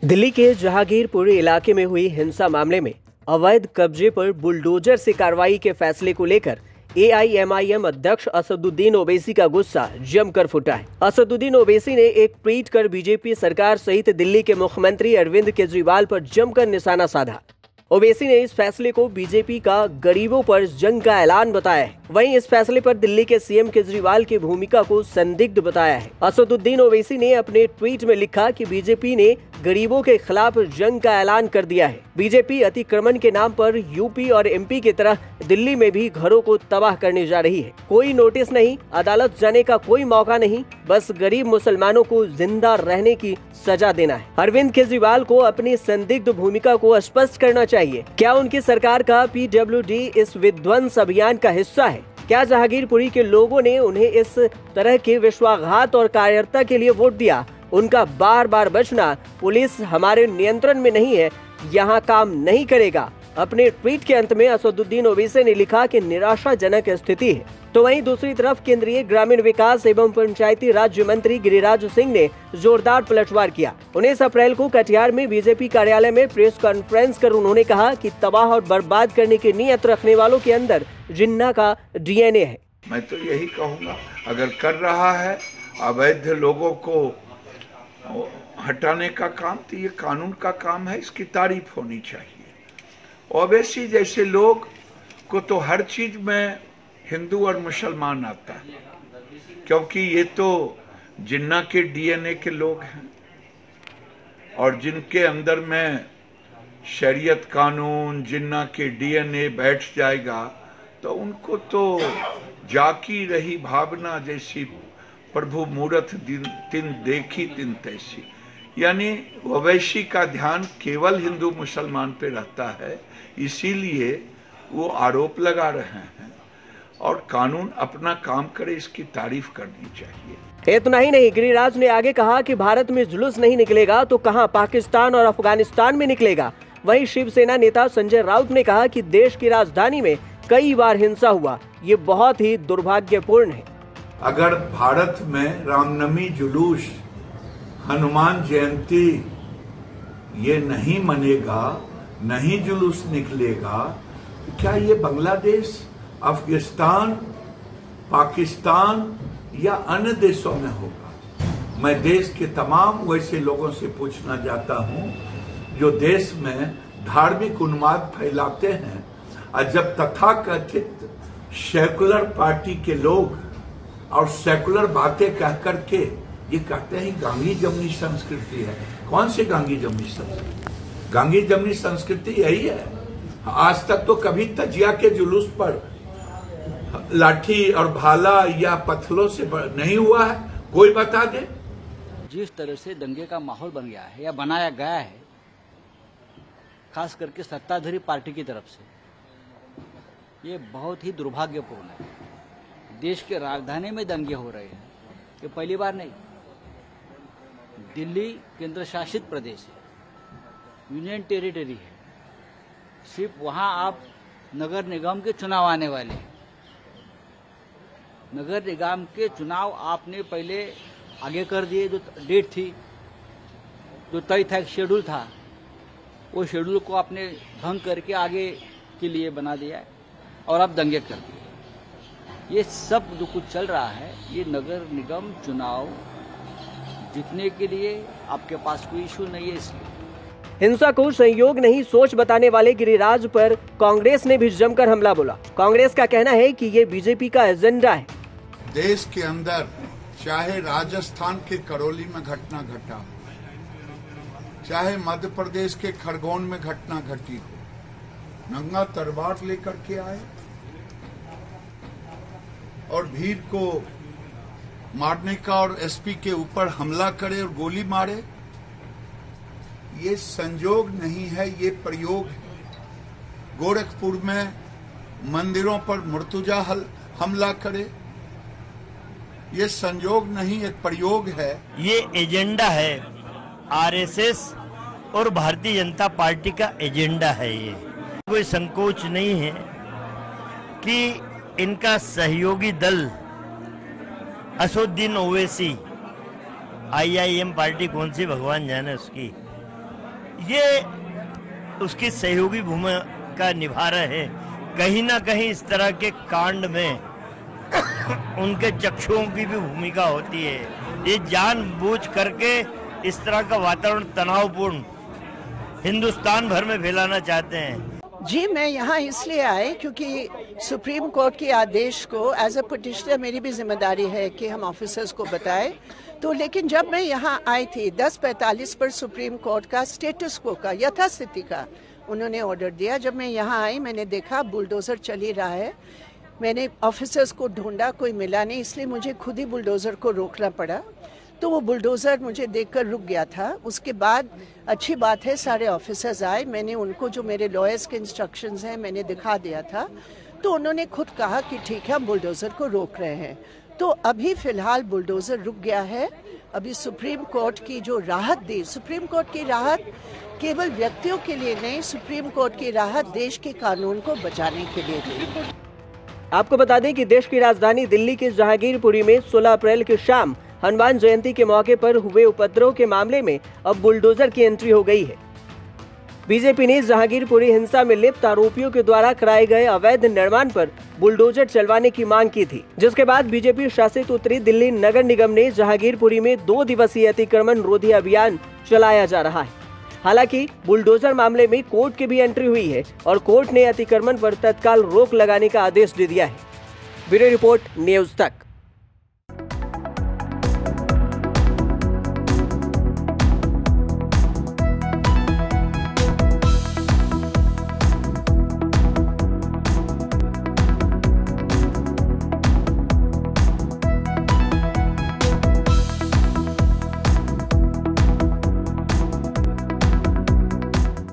दिल्ली के जहांगीरपुर इलाके में हुई हिंसा मामले में अवैध कब्जे पर बुलडोजर से कार्रवाई के फैसले को लेकर AIMIM अध्यक्ष असदुद्दीन ओवैसी का गुस्सा जमकर फूटा है। असदुद्दीन ओवैसी ने एक ट्वीट कर बीजेपी सरकार सहित दिल्ली के मुख्यमंत्री अरविंद केजरीवाल पर जमकर निशाना साधा। ओवैसी ने इस फैसले को बीजेपी का गरीबों पर जंग का ऐलान बताया है। वहीं इस फैसले पर दिल्ली के सीएम केजरीवाल की भूमिका को संदिग्ध बताया है। असदुद्दीन ओवैसी ने अपने ट्वीट में लिखा कि बीजेपी ने गरीबों के खिलाफ जंग का ऐलान कर दिया है। बीजेपी अतिक्रमण के नाम पर यूपी और MP की तरह दिल्ली में भी घरों को तबाह करने जा रही है। कोई नोटिस नहीं, अदालत जाने का कोई मौका नहीं, बस गरीब मुसलमानों को जिंदा रहने की सजा देना है। अरविंद केजरीवाल को अपनी संदिग्ध भूमिका को स्पष्ट करना चाहिए। क्या उनकी सरकार का PWD इस विध्वंस अभियान का हिस्सा है? क्या जहांगीरपुरी के लोगों ने उन्हें इस तरह के विश्वासघात और कायरता के लिए वोट दिया? उनका बार बार बचना पुलिस हमारे नियंत्रण में नहीं है, यहाँ काम नहीं करेगा। अपने ट्वीट के अंत में असदुद्दीन ओवैसी ने लिखा कि निराशाजनक स्थिति है। तो वहीं दूसरी तरफ केंद्रीय ग्रामीण विकास एवं पंचायती राज्य मंत्री गिरिराज सिंह ने जोरदार पलटवार किया। 19 अप्रैल को कटिहार में बीजेपी कार्यालय में प्रेस कॉन्फ्रेंस कर उन्होंने कहा कि तबाह और बर्बाद करने की नीयत रखने वालों के अंदर जिन्ना का DNA है। मैं तो यही कहूँगा, अगर कर रहा है अवैध लोगों को हटाने का काम, तो ये कानून का काम है, इसकी तारीफ होनी चाहिए। ओवैसी जैसे लोग को तो हर चीज में हिंदू और मुसलमान आता है, क्योंकि ये तो जिन्ना के DNA के लोग हैं और जिनके अंदर में शरीयत कानून जिन्ना के DNA बैठ जाएगा तो उनको तो जाकी रही भावना जैसी प्रभु मूरत तिन देखी तिन तैसी, यानी ओवैसी का ध्यान केवल हिंदू मुसलमान पे रहता है, इसीलिए वो आरोप लगा रहे हैं। और कानून अपना काम करे, इसकी तारीफ करनी चाहिए। इतना ही नहीं, गिरिराज ने आगे कहा कि भारत में जुलूस नहीं निकलेगा तो कहां पाकिस्तान और अफगानिस्तान में निकलेगा। वहीं शिवसेना नेता संजय राउत ने कहा कि देश की राजधानी में कई बार हिंसा हुआ, ये बहुत ही दुर्भाग्यपूर्ण है। अगर भारत में रामनवमी जुलूस, हनुमान जयंती ये नहीं मनेगा, नहीं जुलूस निकलेगा, क्या ये बांग्लादेश, अफगानिस्तान, पाकिस्तान या अन्य देशों में होगा? मैं देश के तमाम वैसे लोगों से पूछना चाहता हूं जो देश में धार्मिक उन्माद फैलाते हैं, और जब तथाकथित सेकुलर पार्टी के लोग और सेकुलर बातें कह करके ये कहते हैं गांधी जमनी संस्कृति है। कौन सी गांधी जमनी संस्कृति? गांधी जमनी संस्कृति यही है। आज तक तो कभी तजिया के जुलूस पर लाठी और भाला या पत्थरों से नहीं हुआ है, कोई बता दे। जिस तरह से दंगे का माहौल बन गया है या बनाया गया है, खास करके सत्ताधारी पार्टी की तरफ से, ये बहुत ही दुर्भाग्यपूर्ण है। देश के राजधानी में दंगे हो रहे हैं, ये पहली बार नहीं। दिल्ली केंद्र शासित प्रदेश है, यूनियन टेरिटरी है, सिर्फ वहां आप नगर निगम के चुनाव आने वाले हैं। नगर निगम के चुनाव आपने पहले आगे कर दिए, जो डेट थी, जो तय था, एक शेड्यूल था, वो शेड्यूल को आपने भंग करके आगे के लिए बना दिया है और अब दंगे कर दिए। ये सब जो कुछ चल रहा है, ये नगर निगम चुनाव जीतने के लिए आपके पास कोई इशू नहीं है। इसलिए हिंसा को संयोग नहीं सोच बताने वाले गिरिराज पर कांग्रेस ने भी जमकर हमला बोला। कांग्रेस का कहना है कि ये बीजेपी का एजेंडा है। देश के अंदर चाहे राजस्थान के करौली में घटना घटा, चाहे मध्य प्रदेश के खरगोन में घटना घटी हो, नंगा तलवार लेकर के आए और भीड़ को मारने का और SP के ऊपर हमला करे और गोली मारे। ये संयोग नहीं है, ये प्रयोग है। गोरखपुर में मंदिरों पर मुर्तुजा हमला करे, ये संयोग नहीं, एक प्रयोग है। ये एजेंडा है, RSS और भारतीय जनता पार्टी का एजेंडा है। ये कोई संकोच नहीं है कि इनका सहयोगी दल असदुद्दीन ओवैसी, IIM पार्टी कौन सी भगवान जाने उसकी, ये उसकी सहयोगी भूमिका निभा रहे हैं। कहीं ना कहीं इस तरह के कांड में उनके चक्षुओं की भी भूमिका होती है। ये जानबूझ करके इस तरह का वातावरण तनावपूर्ण हिंदुस्तान भर में फैलाना चाहते हैं। जी, मैं यहाँ इसलिए आई क्योंकि सुप्रीम कोर्ट के आदेश को एज अ पिटिशनर मेरी भी जिम्मेदारी है कि हम ऑफिसर्स को बताएं। तो लेकिन जब मैं यहाँ आई थी 10:45 पर सुप्रीम कोर्ट का स्टेटस को का यथास्थिति का उन्होंने ऑर्डर दिया। जब मैं यहाँ आई मैंने देखा बुलडोजर चल ही रहा है। मैंने ऑफिसर्स को ढूंढा, कोई मिला नहीं, इसलिए मुझे खुद ही बुलडोजर को रोकना पड़ा। तो वो बुलडोजर मुझे देखकर रुक गया था। उसके बाद अच्छी बात है सारे ऑफिसर्स आए, मैंने उनको जो मेरे लॉयर्स के इंस्ट्रक्शंस हैं मैंने दिखा दिया था। तो उन्होंने खुद कहा कि ठीक है हम बुलडोजर को रोक रहे हैं। तो अभी फिलहाल बुलडोजर रुक गया है। अभी सुप्रीम कोर्ट की जो राहत दी, सुप्रीम कोर्ट की राहत केवल व्यक्तियों के लिए नहीं, सुप्रीम कोर्ट की राहत देश के कानून को बचाने के लिए दी। आपको बता दें कि देश की राजधानी दिल्ली के जहांगीरपुरी में 16 अप्रैल की शाम हनुमान जयंती के मौके पर हुए उपद्रव के मामले में अब बुलडोजर की एंट्री हो गई है। बीजेपी ने जहांगीरपुरी हिंसा में लिप्त आरोपियों के द्वारा कराए गए अवैध निर्माण पर बुलडोजर चलवाने की मांग की थी, जिसके बाद बीजेपी शासित उत्तरी दिल्ली नगर निगम ने जहांगीरपुरी में 2 दिवसीय अतिक्रमण रोधी अभियान चलाया जा रहा है। हालांकि बुलडोजर मामले में कोर्ट की भी एंट्री हुई है और कोर्ट ने अतिक्रमण पर तत्काल रोक लगाने का आदेश दे दिया है। ब्यूरो रिपोर्ट, न्यूज़ तक।